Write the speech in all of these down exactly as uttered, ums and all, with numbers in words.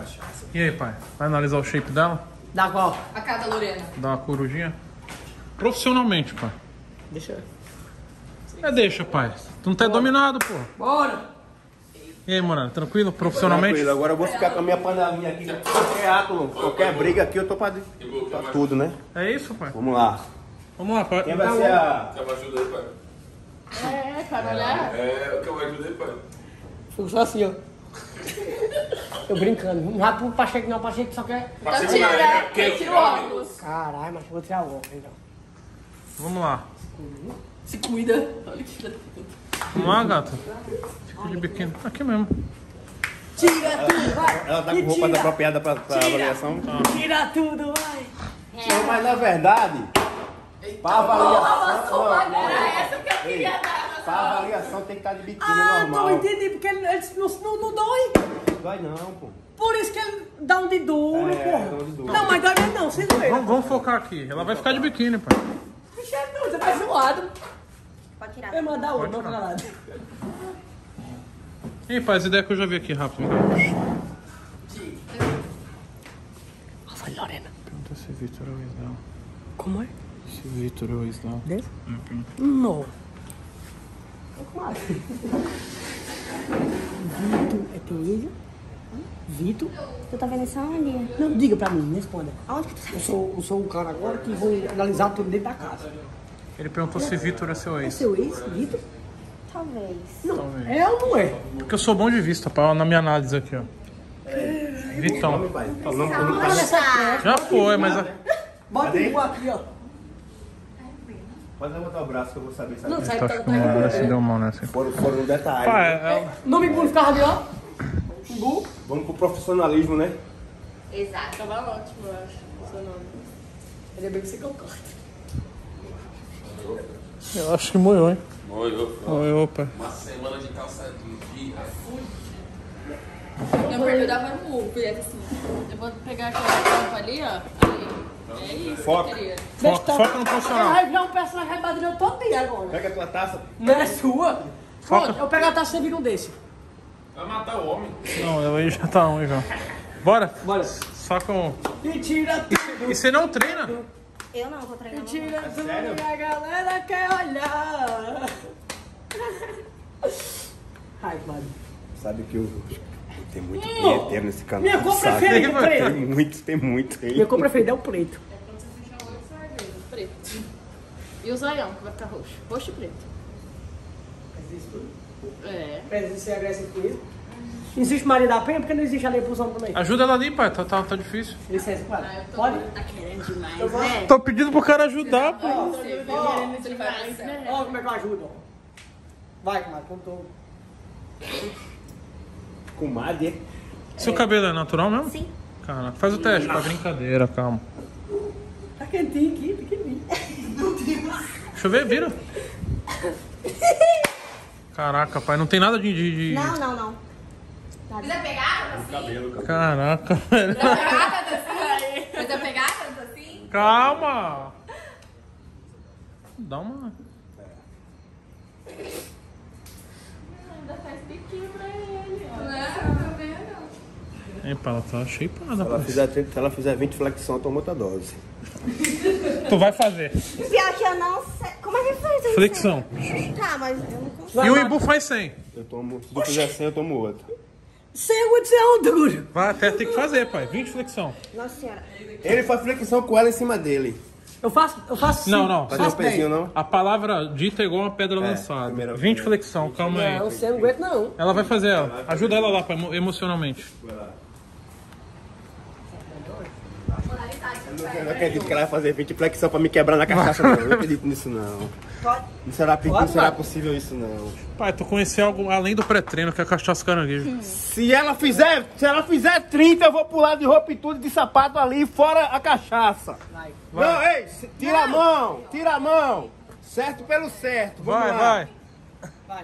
cachaça. E aí, pai? Vai analisar o shape dela? Dá qual? A cada Lorena. Dá uma corujinha? Profissionalmente, pai. Deixa eu... É, deixa, pai. Tu não tá dominado, pô. Bora! E aí, Morano, tranquilo? Profissionalmente? Tranquilo, agora eu vou ficar com a minha panelinha aqui. Qualquer ato, qualquer briga aqui, eu tô pra, pra tudo, né? É isso, pai? Vamos lá. Vamos lá, pai. Quem vai ser a... Quer uma ajuda aí, pai? É, para olhar. É, quer uma ajuda aí, pai? Fico só assim, ó. Tô brincando. Não vai pro Pacheco não, o Pacheco só quer... Então tira, tira o óculos. Caralho, mas vou tirar o óculos, então. Vamos lá. Se cuida. Olha que filha. Vamos lá, gata. Fico de biquíni. Aqui mesmo. Tira tudo, vai! Ela tá com roupa apropriada pra, pra avaliação? Tira tudo, vai! Não, mas na verdade, pra avaliação... Nossa, não, não, era essa que eu queria dar. pra avaliação tem que estar de biquíni Ah, normal. tô entendendo, porque ele, ele não, não, não dói. Vai não, pô. Por isso que ele dá um de duro, É, porra. dá um de duro. Não, mas dói mesmo não, sem doer. Vamos, vamos focar aqui. Ela vai ficar de biquíni, pai. Bicho, é doido, você tá zoado. Pode tirar. Vai mandar outro, Pode não tirar. calado. E aí, pai, as ideias que eu já vi aqui rápido. Nossa, Lorena. Pergunta se Vitor é o ex dela. Como é? Se Vitor é o ex dela. Desse? É, pergunta. Não. Vitor, é teu ex? Vitor? Tu tá vendo isso onde? Não, diga pra mim, responda. Aonde que tu sabe? Eu sou, eu sou o cara agora que vou analisar tudo dentro da casa. Ele perguntou se Vitor é seu É ex. seu ex, Vitor? Talvez. Não, Talvez. é ou não é? Porque eu sou bom de vista, pai. Na minha análise aqui, ó. Vitão. O nome, o nome tá... Já foi, mas... a- Bota o aqui, ó. Pode levantar o braço que eu vou saber. Não, sabe? sai Tá tá, acho que uma hora se deu mal nessa. Foram, foram no detalhe. Pai, ela... Nome Bull ficava ali, ó. Bull. Vamos pro profissionalismo, né? Exato. Tava ótimo, eu acho. O seu nome. Ainda bem que você concorda. eu acho que moiou, hein? Moiou. Moiou, pai. Uma semana de calça de Eu, eu dava um murro, assim. Eu vou pegar aquela tampa ali, ó. Aí. É isso Foca. que eu queria. Foca, foca no profissional. Vai virar um personagem badrinho todo dia agora. Pega a tua taça. Não é sua? Foca. Pronto, eu pego a taça e viro um desse. Vai matar o homem. Não, ela aí já tá ruim, já. Bora? Bora. Só com... E tira tudo. E você não treina? Eu não vou treinar. E tira tudo sério? que a galera quer olhar. Ai, mano. Sabe que eu... Tem muito punheteiro nesse canal. Minha cor sabe? preferida é Tem preto. muito, tem muito. Hein? Minha cor preferida é o preto. É quando você fechar o olho, você vai ver. Preto. E o zoião, que vai ficar roxo. Roxo e preto. É. Precisa ser agressivo com isso. Existe Maria da Penha? Porque não existe a lei pro homem também. Ajuda ela ali, pai. Tá, tá, tá difícil. Licença, pai. Ah, eu tô Pode? Tá querendo demais, Eu vou- né? Tô pedindo pro cara ajudar, pô. Ó, Você viu? ó, Ele vai pro céu. ó como é que eu ajudo. ó. Vai, comadre, como tô. Comadre. Seu cabelo é natural mesmo? Sim. Cara, faz o teste, pra brincadeira, calma. Tá quentinho aqui, pequenininho. Deixa eu ver, vira. Caraca, pai, não tem nada de... de, de- Não, não, não. Precisa pegar, assim? Cabelo, cabelo. Caraca, velho. Precisa pegar, tanto assim? Precisa pegar, tanto assim? Calma. Dá uma... Ainda faz piquinho pra ele, ó. Não, tá vendo? Ei, pá, ela tá shapeada, Se ela pô. fizer, se ela fizer vinte flexão, toma outra dose. Tu vai fazer. Pior que eu não sei. Como é que faz isso? Flexão. Tá, mas eu não consigo. E o Ibu faz cem. Eu tomo, se tu fizer cem, eu tomo outra. Sem aguento, sem um duro. Vai até ter que fazer, pai. vinte flexão. Nossa senhora. Ele faz flexão com ela em cima dele. Eu faço, eu faço Não, sim. não. Fazer um Faço pezinho, bem. não? A palavra dita é igual uma pedra lançada. primeira- vinte flexão, calma aí. Não, você não aguenta não. Ela vai fazer ela. Ajuda ela lá, pai, emo- emocionalmente. Eu não acredito que ela vai fazer vinte flexão pra me quebrar na cachaça, não. Eu não acredito nisso, não. Pode. Não será, não Pode, será vai. possível isso, não. Pai, tu conhecer algo além do pré-treino, que é a cachaça caranguejo. Se ela fizer, se ela fizer trinta, eu vou pular de roupa e tudo, de sapato ali, fora a cachaça. Vai. Não, ei, se- tira a mão, tira a mão. Certo pelo certo. Vamos Vai, lá. vai. Vai.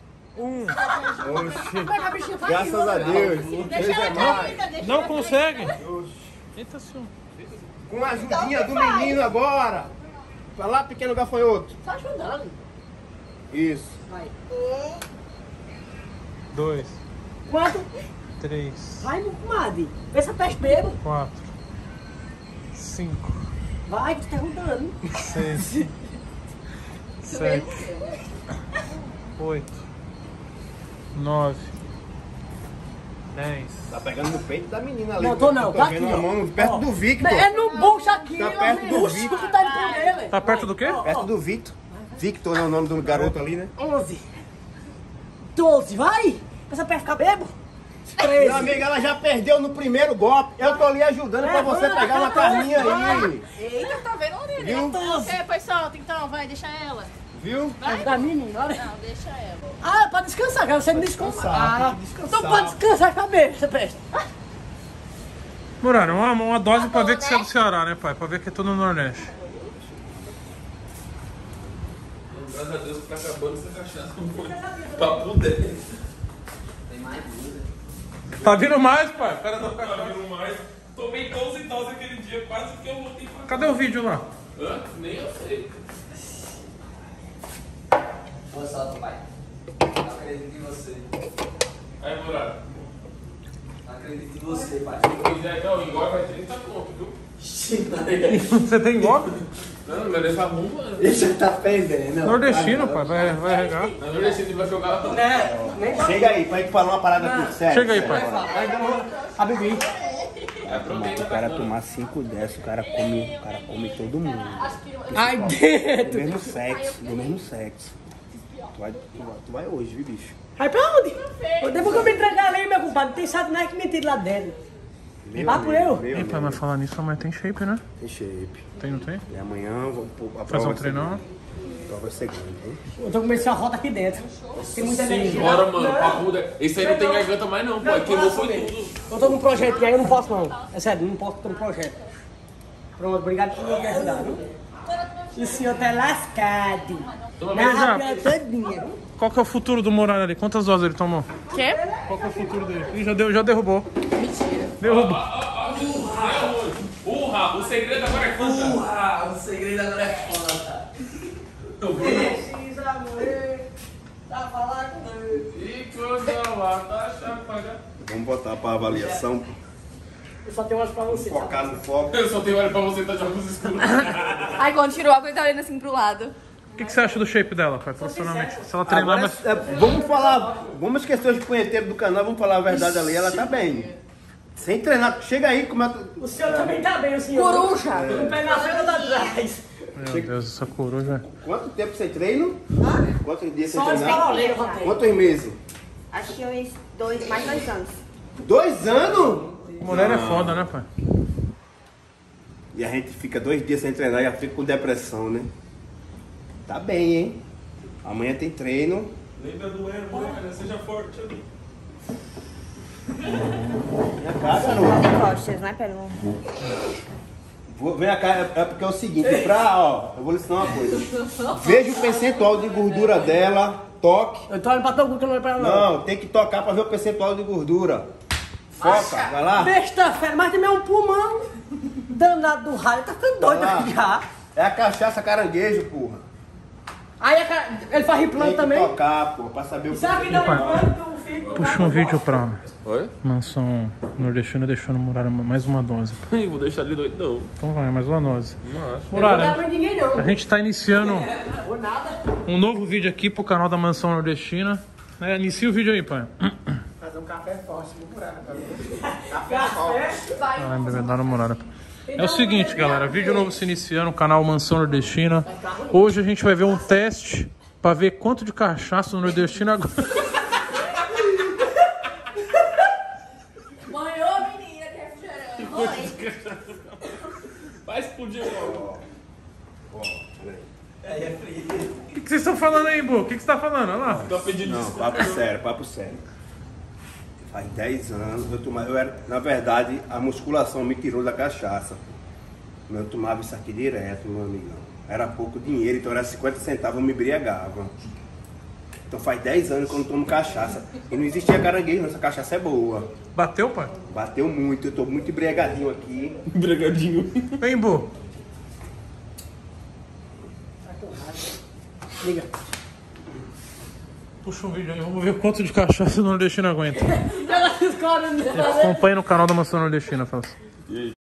Oxi, Pega a bichinha, vai. graças a Deus. Deus é mais. Não consegue? Eita, senhor. Com a ajudinha do menino agora. Vai lá, pequeno gafanhoto. Tá ajudando. Isso. Vai. Dois. Quanto? três, Vai, meu comadre. Vê se a peste bebo. quatro, cinco, Vai, que tu tá rodando. seis, sete, oito, nove, dez. Tá pegando no peito da menina ali. Não, tô não, Tô tá vendo aqui, a ó. mão perto Ó. do Victor. É no bucho aqui, Tá ó, perto do bucho, Victor. tu tá indo com ele. Tá perto do quê? Perto do Victor. Victor é o nome do garoto ali, né? onze. doze, vai. Essa peste ficar bebo. Minha treze. amiga, ela já perdeu no primeiro golpe. Eu tô ali ajudando pra você pegar uma carninha aí. Eita, tá vendo, Aurília? Viu? Ok, pois solta então, vai, deixa ela. Viu? Vai da menina, olha. Não, deixa ela. Ah, pode descansar, cara. Você não descansa. Descansar, Ah, tem que descansar. então pode descansar com a cabeça, peste. Muralha, uma, uma dose pra ver que você é do Ceará, né, pai? Pra ver que é tudo no Nordeste. Graças a Deus que tá acabando essa cachaça. Papo dez. Tá vindo mais, pai? O cara tá Tá vindo mais. Tomei doze doses aquele dia, quase que eu voltei pra. Cadê o vídeo lá? Hã? Nem eu sei. Boa sorte, pai. Não acredito em você. Aí, Muralha. Não acredito em você, pai. Se quiser, não, engole vai trinta conto, viu? Você tem igual? Não, não merece arruma. Ele já tá perdendo. Nordestino, pai. Vai, vai regar. Na verdade, ele vai jogar lá. Né? Nem Chega aí, pra gente falar uma parada aqui, sério. Chega aí, pai. vai dar a beber. É proteína. O cara tomar cinco dessa, o cara come, o cara come todo mundo. Ai, Do dentro. mesmo sexo, do mesmo sexo. Tu vai, tu vai, tu vai hoje, viu, bicho? Vai pra onde? Depois que eu me entregar ali, meu compadre, não tem sabe nada que me tire lá dentro. Meu Vai por amigo, eu. meu Ei, pai, amigo. mas falar nisso, mas tem shape, né? Tem shape. Tem, não tem? E amanhã vamos pôr a Fazer prova um vai ser- treinão. a prova vai ser grande, hein? Eu tô comendo essa rota aqui dentro. Tem muita energia. Bora, mano, papo dez. Esse aí não tem garganta mais, não, pô. Queimou foi tudo. Eu tô num projeto aí, eu não posso não. É sério, não posso ter um projeto. Pronto, obrigado por me ajudar, viu? E o senhor tá lascado. Na rapinha todinha. Qual que é o futuro do Muralha ali? Quantas doses ele tomou? Quê? Qual que é o futuro dele? Ih, já, deu, já derrubou. Mentira. Derrubou. Urra, o segredo agora é conta. Ah, o segredo agora é foda. Precisa morrer. Tá falando com ele. E quando lá, tá chapada. Vamos botar pra avaliação, Eu só tenho umas pra você. Tá? focar no foco. Eu só tenho olho pra você, tá de óculos escuros. Aí quando tirou a água, ele tá olhando assim pro lado. O que, que você acha do shape dela, pai? Profissionalmente. Se ela treinar, Agora, mas... é, vamos falar, vamos esquecer os punheteiros do canal, vamos falar a verdade ali, ela tá bem. Sem treinar, chega aí, como é que... O senhor também tá bem, o senhor. Coruja. Um pé na frente da trás. Meu Deus, essa coruja. Quanto tempo sem treino? Quantos dias sem Só os treinar? cavaleiros eu tenho. Quantos meses? Acho que uns dois, mais dois anos. Dois anos? Mulher é foda, né, pai? E a gente fica dois dias sem treinar e já fica com depressão, né? Tá bem, hein? Amanhã tem treino. Lembra do erro, mulher, seja forte ali. Vem cá, garoto. Costas, né, Pedro? Vou- Vem cá, é é porque é o seguinte, pra, ó, eu vou lhe ensinar uma coisa. Veja o percentual de gordura dela, toque. Eu tô olhando pra todo mundo que eu não olho pra ela não. Não, tem que tocar pra ver o percentual de gordura. Foca, vai lá. Besta fera, mas também é um pulmão danado do raio. Tá ficando doido Vai lá. aqui já. É a cachaça caranguejo, porra. Aí a cara- ele faz Tem replano que também. tocar, porra, pra saber o Será que dá um Opa. replano que eu fico? Puxa um vídeo pra Oi? mansão nordestina deixando Muralha mais uma dose. Ih, vou deixar ele doido, não. Então vai, mais uma dose. Não acho. Não dá Muralha, pra ninguém não. a gente tá iniciando Ou nada. um novo vídeo aqui pro canal da Mansão Nordestina. É, inicia o vídeo aí, pai. Fazer um café forte, vou curar. Café? Ah, bebedaram Muralha. É o seguinte, galera, vídeo novo se iniciando, canal Mansão Nordestina. Hoje a gente vai ver um teste pra ver quanto de cachaça o nordestino agora. Banhou, menina, que é refrigerante. Vai explodir logo. O que, que vocês estão falando aí, Bu? O que, que você tá falando? Olha lá. Tô pedindo Não, desculpa. papo sério, papo sério. Faz dez anos, eu tomava, eu era, na verdade, a musculação me tirou da cachaça. Eu tomava isso aqui direto, meu amigão. Era pouco dinheiro, então era cinquenta centavos, eu me embriagava. Então faz dez anos que eu não tomo cachaça. E não existia caranguejo, essa cachaça é boa. Bateu, pai? Bateu muito, eu tô muito embriagadinho aqui. Bregadinho. Vem, Bu. Liga. Puxa um vídeo aí, vamos ver quanto de cachaça o nordestino aguenta. Ela caras, né? Acompanhe no canal da Mansão Nordestina, Fausto.